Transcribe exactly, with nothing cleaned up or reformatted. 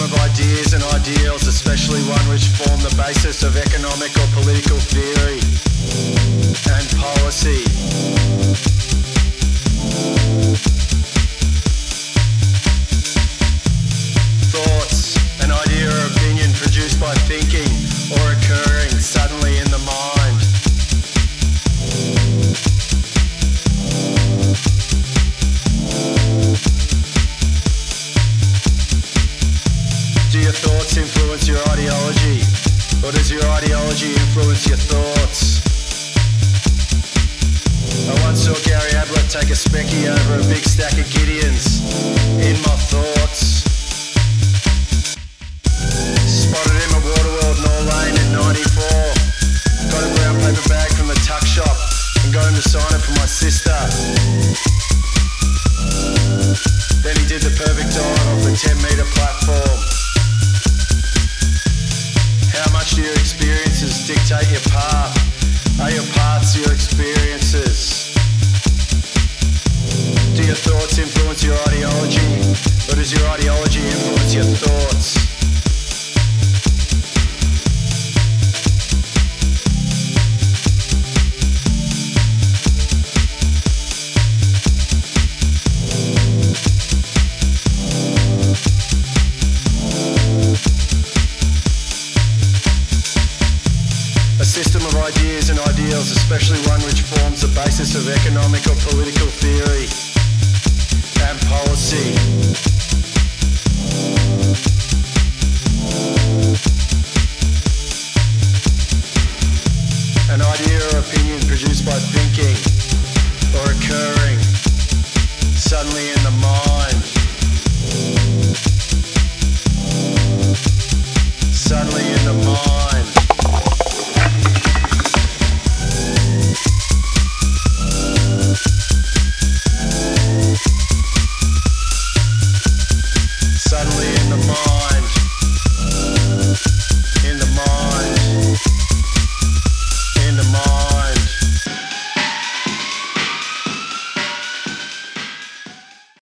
of ideas and ideals, especially one which form the basis of economic or political theory and policy. Thoughts, an idea or opinion produced by thinking or occurring suddenly in the mind. Do your thoughts influence your ideology, or does your ideology influence your thoughts? I once saw Gary Ablett take a specky over a big stack of Gideons in my thoughts. Spotted him at Waterworld Nor Lane in ninety-four. Got a brown paper bag from the tuck shop and got him to sign it for my sister. Then he did the perfect dive off the ten metre platform. How much do your experiences dictate your path? Are your paths your experiences? Do your thoughts influence your ideology, or does your ideology influence your thoughts? A system of ideas and ideals, especially one which forms the basis of economic or political theory and policy. An idea or opinion produced by thinking or occurring suddenly